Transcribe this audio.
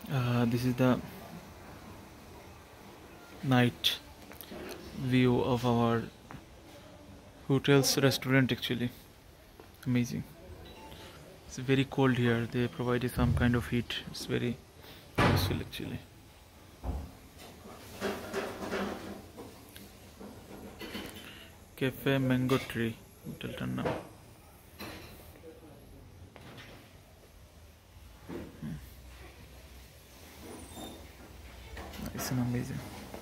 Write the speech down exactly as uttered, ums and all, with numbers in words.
Uh, this is the night view of our hotel's restaurant actually. Amazing. It's very cold here. They provided some kind of heat. It's very useful actually. Cafe Mango Tree Hotel Tannam. Nice and amazing.